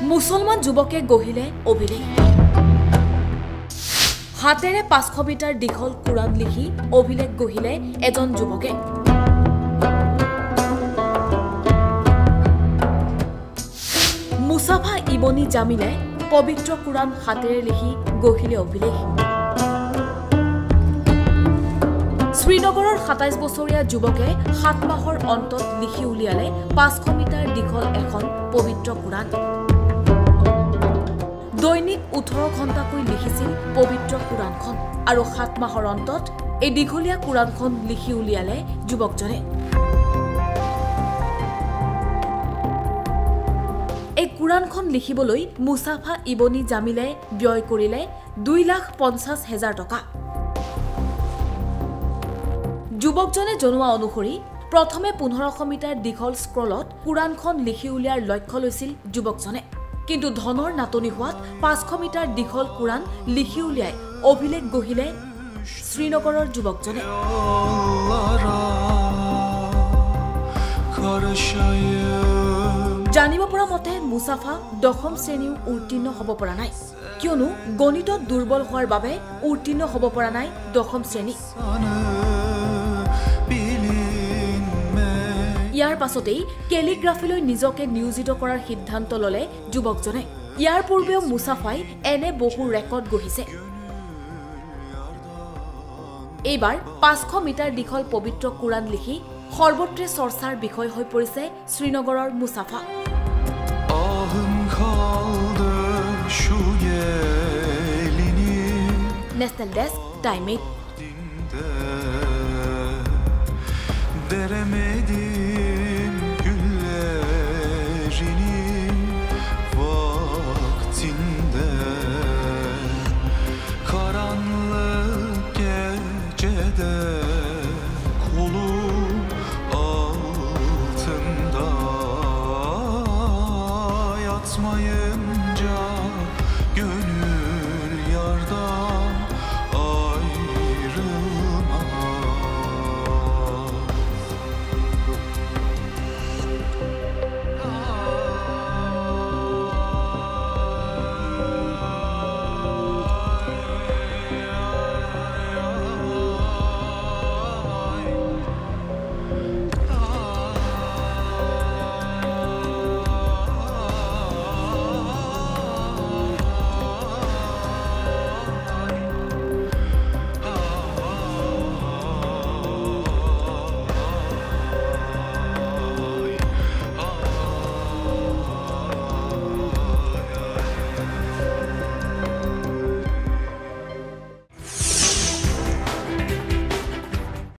মুছলমান যুৱকে গঢ়িলে অভিলেখ হাতেৰে 500 মিটাৰ দীঘল কুৰাণ লিখি অভিলেখ গঢ়িলে এজন যুৱকে মুছাফা ইবনি জামিলে পবিত্ৰ কুৰাণ হাতেৰে লিখি গঢ়িলে অভিলেখ শ্ৰীনগৰৰ 27 বছৰীয়া যুৱকে 7 মাহৰ অন্তত লিখি উলিয়ালে 500 মিটাৰ দীঘল এখন পবিত্ৰ কুৰাণ দৈনিক 18 ঘণ্টাকৈ লিখিছিল পবিত্ৰ কুৰাণখন আৰু 7 মাহৰ অন্তত এই দীঘলীয়া কুৰাণখন লিখি উলিয়ালে যুৱকজনে এই কুৰাণখন লিখিবলৈ মুছাফা ইবনি জামিলে ব্যয় কৰিলে 2,50,000 টকা যুৱকজনে জনোৱা অনুসৰি প্ৰথমে 1500 মিটাৰ দীঘল স্ক্ৰলত কুৰাণখন লিখি উলিয়াৰ লক্ষ্য লৈছিল যুৱকজনে কিন্তু ধনৰ নাটনি হোৱাত 500 মিটাৰ দীঘল কুৰাণ লিখি উলিয়াই অভিলেখ গঢ়িলে শ্ৰীনগৰৰ যুৱকজনে জানিব পৰা মতে মুছাফা 10ম শ্ৰেণীও উত্তীৰ্ণ হ'ব পৰা নাই কিয়নো গণিতত দুৰ্বল হোৱাৰ বাবে উত্তীৰ্ণ হ'ব পৰা নাই 10ম শ্ৰেণী ইয়াৰ পাছতেই কেলিগ্ৰাফিলৈ নিজকে নিয়োজিত কৰাৰ সিদ্ধান্ত ললে যুৱকজনে ইয়াৰ পূৰ্বেও মুছাফাই এনে বহু ৰেকৰ্ড গঢ়িছে এইবাৰ 500 মিটাৰ দীঘল পবিত্ৰ কুৰাণ লিখি সৰ্বত্ৰে চৰ্চাৰ বিষয় হৈ পৰিছে শ্ৰীনগৰৰ মুছাফা national desk time 8 Veremedim güllerini vaktinde karanlık gecede kolum altında yatmayınca gönül